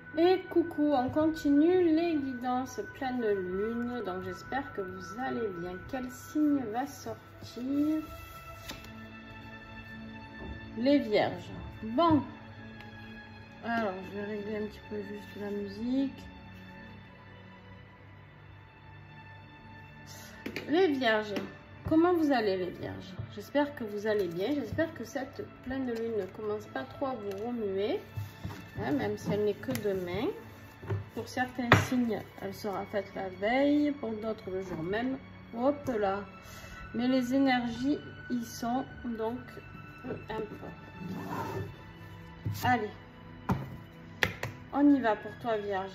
Et coucou, on continue les guidances pleine lune. Donc j'espère que vous allez bien. Quel signe va sortir? Les vierges. Bon. Alors je vais régler un petit peu juste la musique. Les vierges. Comment vous allez les vierges? J'espère que vous allez bien. J'espère que cette pleine lune ne commence pas trop à vous remuer. Même si elle n'est que demain. Pour certains signes, elle sera faite la veille, pour d'autres le jour même. Hop là. Mais les énergies y sont, donc peu importe. Allez, on y va pour toi Vierge.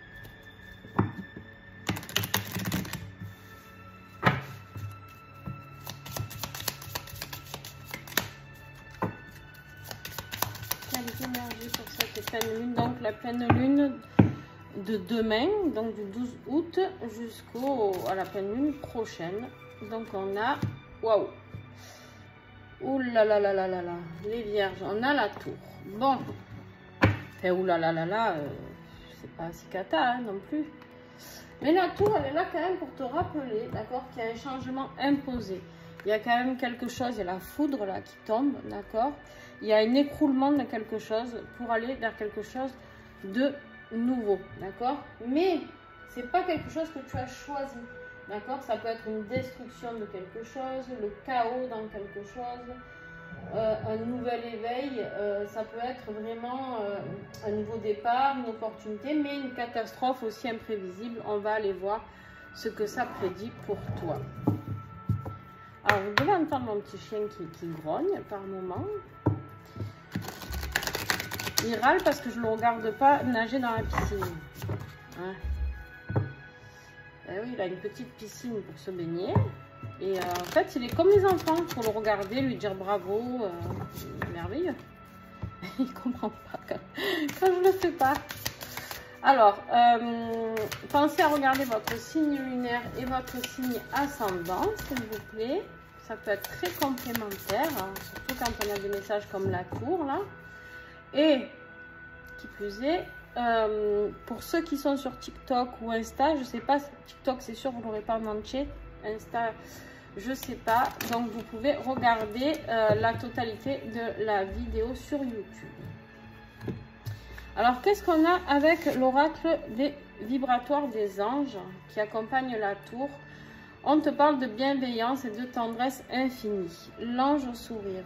Quelles énergies pour cette pleine lune? Donc la pleine lune de demain, donc du 12 août jusqu'à la pleine lune prochaine. Donc on a, waouh, ouh là là là là là là, les vierges, on a la tour. Bon, enfin ouh là là là là, c'est pas si cata hein, non plus. Mais la tour, elle est là quand même pour te rappeler, d'accord, qu'il y a un changement imposé. Il y a quand même quelque chose, il y a la foudre là qui tombe, d'accord. Il y a un écroulement de quelque chose pour aller vers quelque chose de nouveau, d'accord. Mais c'est pas quelque chose que tu as choisi, d'accord. Ça peut être une destruction de quelque chose, le chaos dans quelque chose, un nouvel éveil, ça peut être vraiment un nouveau départ, une opportunité, mais une catastrophe aussi imprévisible. On va aller voir ce que ça prédit pour toi. Alors vous devez entendre mon petit chien qui grogne par moment. Il râle parce que je ne le regarde pas nager dans la piscine. Hein. Eh oui, il a une petite piscine pour se baigner. Et en fait, il est comme les enfants. Il faut le regarder, lui dire bravo. Merveilleux. Il ne comprend pas quand je ne le fais pas. Alors, pensez à regarder votre signe lunaire et votre signe ascendant, s'il vous plaît. Ça peut être très complémentaire, hein, surtout quand on a des messages comme la tour, là. Et, qui plus est, pour ceux qui sont sur TikTok ou Insta, je ne sais pas, TikTok c'est sûr vous ne l'aurez pas en entier, Insta je ne sais pas, donc vous pouvez regarder la totalité de la vidéo sur YouTube. Alors qu'est-ce qu'on a avec l'oracle des vibratoires des anges qui accompagne la tour? On te parle de bienveillance et de tendresse infinie, l'ange au sourire.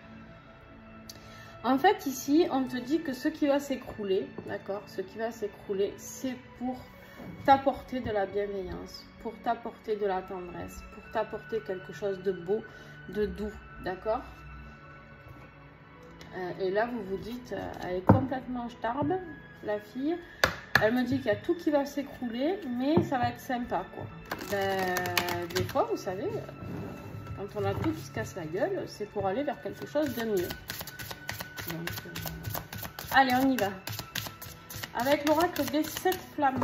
En fait, ici, on te dit que ce qui va s'écrouler, d'accord, ce qui va s'écrouler, c'est pour t'apporter de la bienveillance, pour t'apporter de la tendresse, pour t'apporter quelque chose de beau, de doux, d'accord. Et là, vous vous dites, elle est complètement starbe, la fille. Elle me dit qu'il y a tout qui va s'écrouler, mais ça va être sympa, quoi. Ben, des fois, vous savez, quand on a tout qui se casse la gueule, c'est pour aller vers quelque chose de mieux. Donc, allez, on y va. Avec l'oracle des 7 flammes.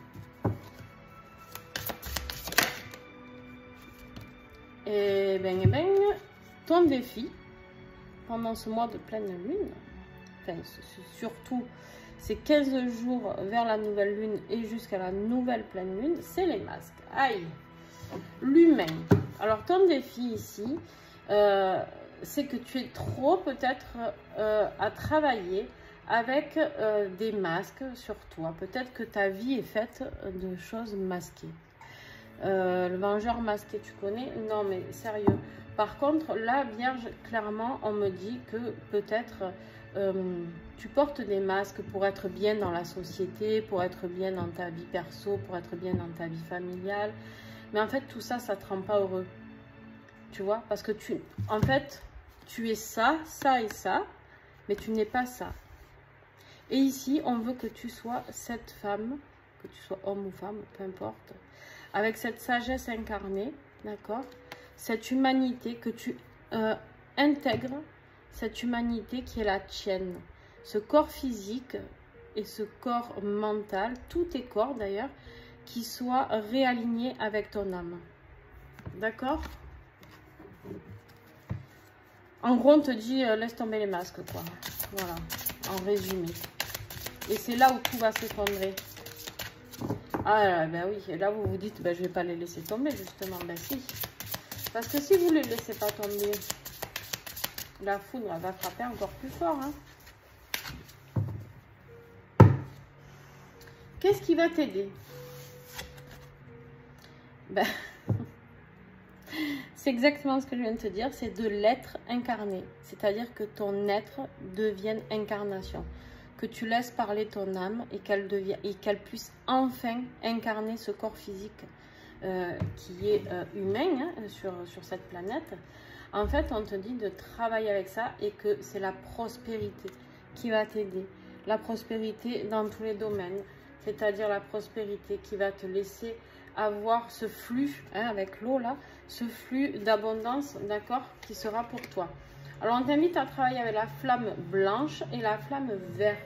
Et ben, ton défi pendant ce mois de pleine lune, enfin, surtout ces 15 jours vers la nouvelle lune et jusqu'à la nouvelle pleine lune, c'est les masques. Aïe, l'humain. Alors, ton défi ici, c'est que tu es trop peut-être à travailler avec des masques sur toi. Peut-être que ta vie est faite de choses masquées. Le vengeur masqué, tu connais? Non, mais sérieux. Par contre, là, Vierge, clairement, on me dit que peut-être tu portes des masques pour être bien dans la société, pour être bien dans ta vie perso, pour être bien dans ta vie familiale. Mais en fait, tout ça, ça ne te rend pas heureux. Tu vois? Parce que en fait, tu es ça, ça et ça, mais tu n'es pas ça. Et ici, on veut que tu sois cette femme, que tu sois homme ou femme, peu importe, avec cette sagesse incarnée, d'accord? Cette humanité que tu intègres, cette humanité qui est la tienne. Ce corps physique et ce corps mental, tous tes corps d'ailleurs, qui soient réalignés avec ton âme. D'accord? En gros, on te dit laisse tomber les masques, quoi. Voilà, en résumé. Et c'est là où tout va s'effondrer. Ah ben oui, et là vous vous dites, ben, je vais pas les laisser tomber justement. Ben si. Parce que si vous les laissez pas tomber, la foudre elle va frapper encore plus fort. Hein. Qu'est-ce qui va t'aider? Ben, c'est exactement ce que je viens de te dire, c'est de l'être incarné. C'est-à-dire que ton être devienne incarnation. Que tu laisses parler ton âme et qu'elle puisse enfin incarner ce corps physique qui est humain hein, sur cette planète. En fait, on te dit de travailler avec ça et que c'est la prospérité qui va t'aider. La prospérité dans tous les domaines, c'est-à-dire la prospérité qui va te laisser avoir ce flux, hein, avec l'eau là, ce flux d'abondance, d'accord, qui sera pour toi. Alors, on t'invite à travailler avec la flamme blanche et la flamme verte.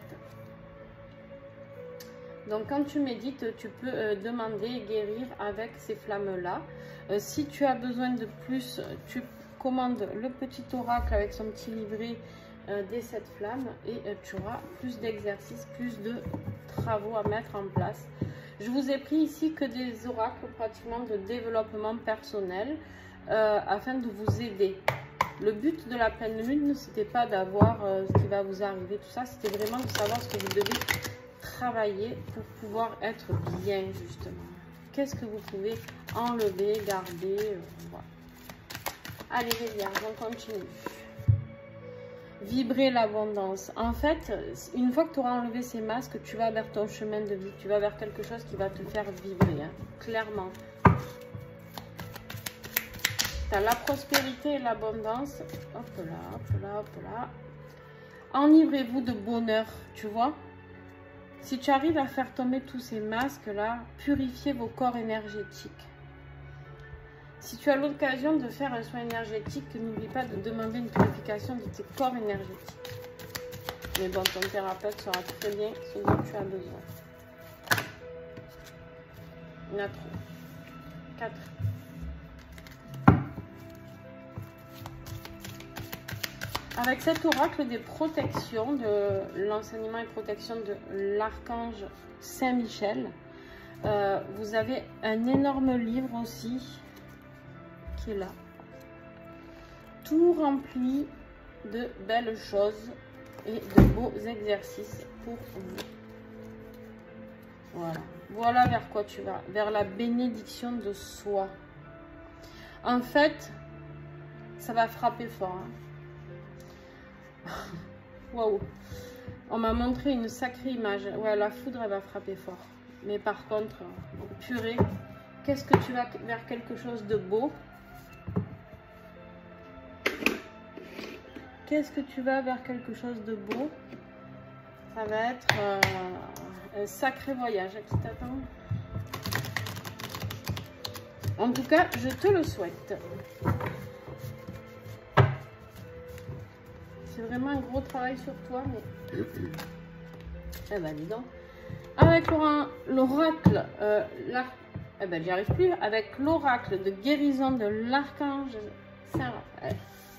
Donc, quand tu médites, tu peux demander et guérir avec ces flammes-là. Si tu as besoin de plus, tu commandes le petit oracle avec son petit livret des 7 flammes et tu auras plus d'exercices, plus de travaux à mettre en place. Je vous ai pris ici que des oracles pratiquement de développement personnel afin de vous aider. Le but de la pleine lune, c'était pas d'avoir ce qui va vous arriver, tout ça, c'était vraiment de savoir ce que vous devez travailler pour pouvoir être bien, justement. Qu'est-ce que vous pouvez enlever, garder, voilà. Allez, les vierges, on continue. Vibrer l'abondance. En fait, une fois que tu auras enlevé ces masques, tu vas vers ton chemin de vie, tu vas vers quelque chose qui va te faire vibrer, hein, clairement. Tu as la prospérité et l'abondance. Hop là, hop là, hop là. Enivrez-vous de bonheur, tu vois. Si tu arrives à faire tomber tous ces masques-là, purifiez vos corps énergétiques. Si tu as l'occasion de faire un soin énergétique, n'oublie pas de demander une purification de tes corps énergétiques. Mais bon, ton thérapeute saura très bien ce dont tu as besoin. Il y en a trop. 4. Avec cet oracle des protections, de l'enseignement et protection de l'archange Saint-Michel, vous avez un énorme livre aussi qui est là. Tout rempli de belles choses et de beaux exercices pour vous. Voilà. Voilà vers quoi tu vas. Vers la bénédiction de soi. En fait, ça va frapper fort. Hein. Waouh, on m'a montré une sacrée image. Ouais, la foudre elle va frapper fort. Mais par contre, purée, qu'est-ce que tu vas vers quelque chose de beau? Qu'est-ce que tu vas vers quelque chose de beau? Ça va être un sacré voyage qui t'attend. En tout cas, je te le souhaite. C'est vraiment un gros travail sur toi, mais... Eh ben, dis donc. Avec l'oracle, eh ben, j'y arrive plus. Avec l'oracle de guérison de l'archange Saint-Raphaël.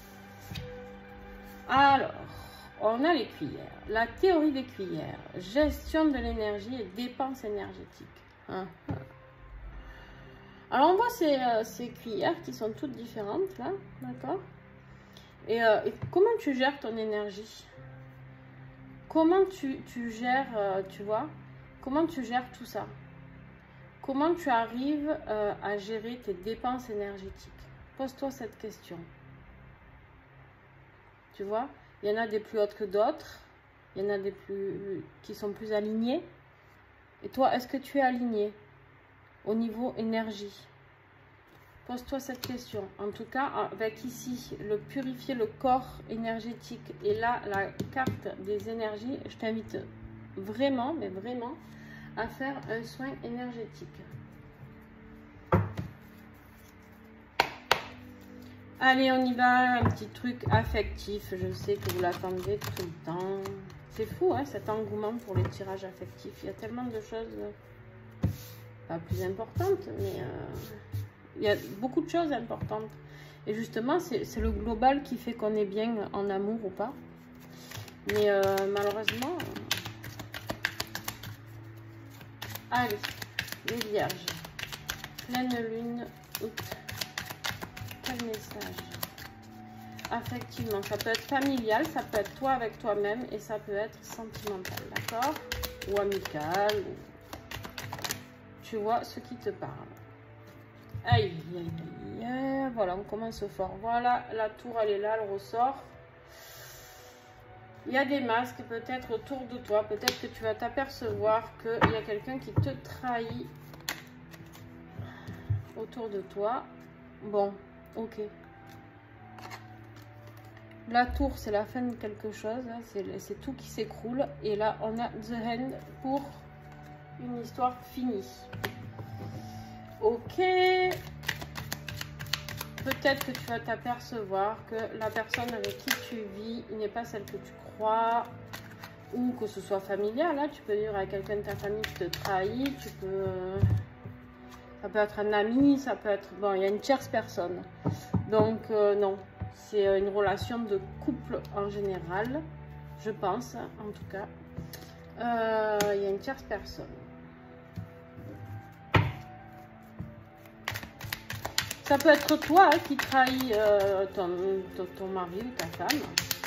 Alors, on a les cuillères. La théorie des cuillères. Gestion de l'énergie et dépenses énergétiques. Hein. Alors, on voit ces cuillères qui sont toutes différentes, là. D'accord? Et comment tu gères ton énergie? Comment tu gères, tu vois? Comment tu gères tout ça? Comment tu arrives à gérer tes dépenses énergétiques? Pose-toi cette question. Tu vois? Il y en a des plus hautes que d'autres. Il y en a des qui sont plus alignés. Et toi, est-ce que tu es aligné au niveau énergie? Pose-toi cette question. En tout cas, avec ici, le purifier le corps énergétique et là, la carte des énergies, je t'invite vraiment, mais vraiment, à faire un soin énergétique. Allez, on y va. Un petit truc affectif. Je sais que vous l'attendez tout le temps. C'est fou, hein, cet engouement pour les tirages affectifs. Il y a tellement de choses, pas plus importantes, mais... il y a beaucoup de choses importantes. Et justement, c'est le global qui fait qu'on est bien en amour ou pas. Mais malheureusement, Allez, les vierges. Pleine lune, août. Quel message? Affectivement, ça peut être familial, ça peut être toi avec toi-même et ça peut être sentimental, d'accord? Ou amical. Ou... Tu vois ce qui te parle. Aïe, aïe, aïe, aïe. Voilà, on commence fort. Voilà, la tour, elle est là, elle ressort. Il y a des masques peut-être autour de toi. Peut-être que tu vas t'apercevoir qu'il y a quelqu'un qui te trahit autour de toi. Bon, ok. La tour, c'est la fin de quelque chose. Hein, c'est tout qui s'écroule. Et là, on a The End pour une histoire finie. Ok. Peut-être que tu vas t'apercevoir que la personne avec qui tu vis n'est pas celle que tu crois, ou que ce soit familial. Là, tu peux vivre avec quelqu'un de ta famille qui te trahit, tu peux... ça peut être un ami, ça peut être... Bon, il y a une tierce personne. Donc, non. C'est une relation de couple en général, je pense, en tout cas. Il y a une tierce personne. Ça peut être toi qui trahis ton mari ou ta femme.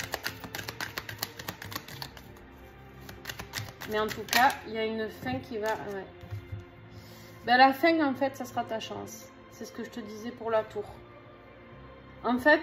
Mais en tout cas, il y a une fin qui va... Ouais. Ben, la fin, en fait, ça sera ta chance. C'est ce que je te disais pour la tour. En fait,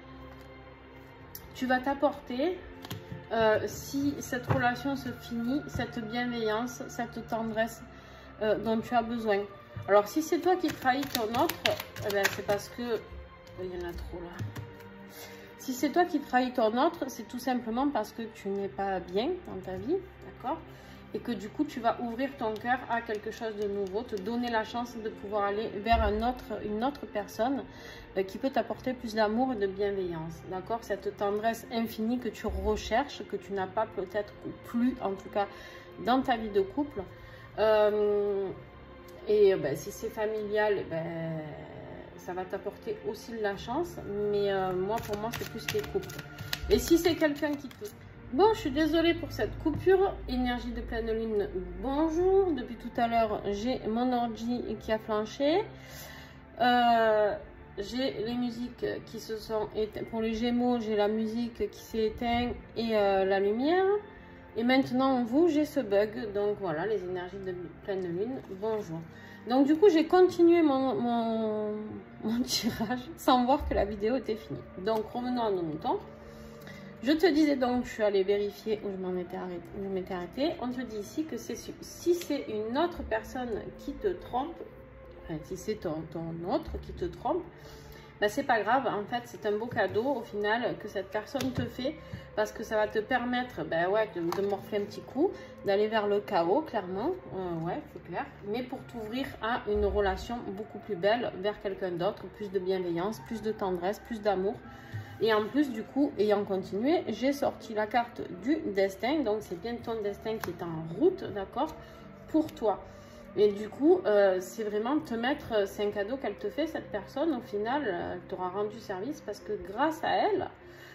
tu vas t'apporter, si cette relation se finit, cette bienveillance, cette tendresse dont tu as besoin. Alors, si c'est toi qui trahis ton autre, eh ben, c'est parce que... Il y en a trop là. Si c'est toi qui trahis ton autre, c'est tout simplement parce que tu n'es pas bien dans ta vie, d'accord? Et que du coup, tu vas ouvrir ton cœur à quelque chose de nouveau, te donner la chance de pouvoir aller vers une autre personne qui peut t'apporter plus d'amour et de bienveillance, d'accord? Cette tendresse infinie que tu recherches, que tu n'as pas peut-être plus, en tout cas, dans ta vie de couple. Si c'est familial, ça va t'apporter aussi de la chance. Mais pour moi, c'est plus les couples. Et si c'est quelqu'un qui te... Bon, je suis désolée pour cette coupure. Énergie de pleine lune, bonjour. Depuis tout à l'heure, j'ai mon ordi qui a flanché. J'ai les musiques qui se sont éteintes. Pour les Gémeaux, j'ai la musique qui s'est éteinte et la lumière. Et maintenant, vous, j'ai ce bug. Donc voilà, les énergies de pleine lune, bonjour. Donc du coup, j'ai continué mon tirage sans voir que la vidéo était finie. Donc revenons à nos moutons. Je te disais donc, je suis allée vérifier où je m'étais arrêtée. On te dit ici que si c'est une autre personne qui te trompe, enfin, si c'est ton autre qui te trompe, ben, c'est pas grave. En fait, c'est un beau cadeau au final que cette personne te fait parce que ça va te permettre de morfler un petit coup, d'aller vers le chaos, clairement. Ouais, c'est clair. Mais pour t'ouvrir à une relation beaucoup plus belle vers quelqu'un d'autre, plus de bienveillance, plus de tendresse, plus d'amour. Et en plus, du coup, ayant continué, j'ai sorti la carte du destin. Donc, c'est bien ton destin qui est en route, d'accord, pour toi. Et du coup, c'est vraiment te mettre, c'est un cadeau qu'elle te fait, cette personne. Au final, elle t'aura rendu service parce que grâce à elle,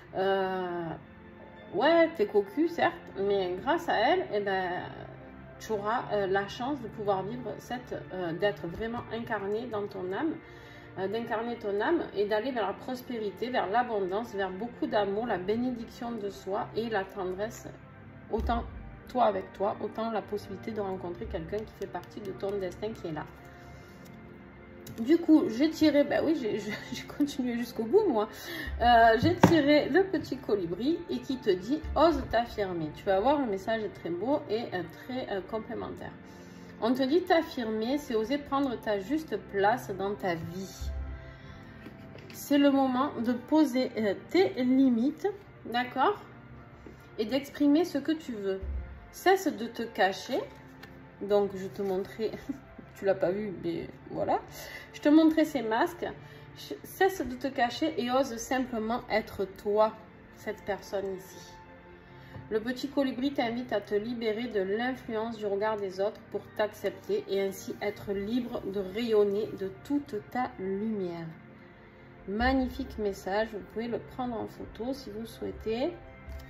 ouais, t'es cocu, certes, mais grâce à elle, eh ben, tu auras la chance de pouvoir vivre d'être vraiment incarné dans ton âme. D'incarner ton âme et d'aller vers la prospérité, vers l'abondance, vers beaucoup d'amour, la bénédiction de soi et la tendresse, autant toi avec toi, autant la possibilité de rencontrer quelqu'un qui fait partie de ton destin qui est là. Du coup, j'ai tiré, ben oui, j'ai continué jusqu'au bout moi, j'ai tiré le petit colibri et qui te dit « Ose t'affirmer ». Tu vas voir, le message est très beau et très complémentaire. On te dit t'affirmer, c'est oser prendre ta juste place dans ta vie. C'est le moment de poser tes limites, d'accord? Et d'exprimer ce que tu veux. Cesse de te cacher. Donc, je te montrais, tu l'as pas vu, mais voilà. Je te montrais ces masques. Cesse de te cacher et ose simplement être toi, cette personne ici. Le petit colibri t'invite à te libérer de l'influence du regard des autres pour t'accepter et ainsi être libre de rayonner de toute ta lumière. Magnifique message, vous pouvez le prendre en photo si vous souhaitez.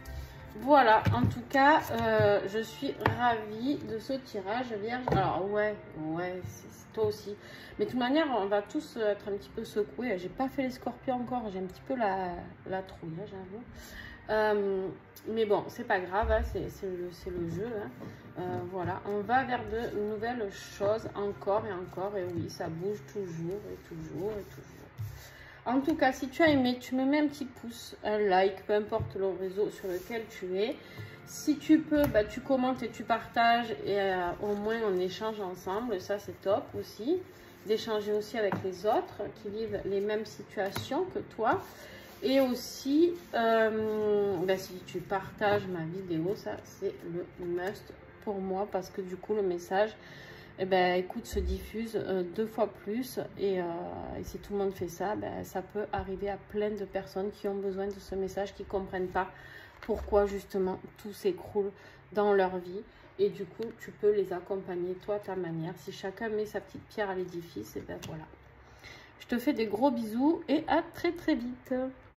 Voilà, en tout cas, je suis ravie de ce tirage vierge. Alors, ouais, c'est toi aussi. Mais de toute manière, on va tous être un petit peu secoués. J'ai pas fait les scorpions encore, j'ai un petit peu la trouille, hein, j'avoue. Mais bon, c'est pas grave, hein, c'est le jeu. Hein. Voilà, on va vers de nouvelles choses encore et encore. Et oui, ça bouge toujours et toujours et toujours. En tout cas, si tu as aimé, tu me mets un petit pouce, un like, peu importe le réseau sur lequel tu es. Si tu peux, bah, tu commentes et tu partages et au moins on échange ensemble. Ça, c'est top aussi. D'échanger aussi avec les autres qui vivent les mêmes situations que toi. Et aussi, bah, si tu partages ma vidéo, ça, c'est le must pour moi parce que du coup, le message... Eh ben, écoute, se diffuse 2 fois plus et si tout le monde fait ça, ben, ça peut arriver à plein de personnes qui ont besoin de ce message, qui ne comprennent pas pourquoi justement tout s'écroule dans leur vie et du coup tu peux les accompagner toi à ta manière. Si chacun met sa petite pierre à l'édifice, et ben voilà. Je te fais des gros bisous et à très très vite.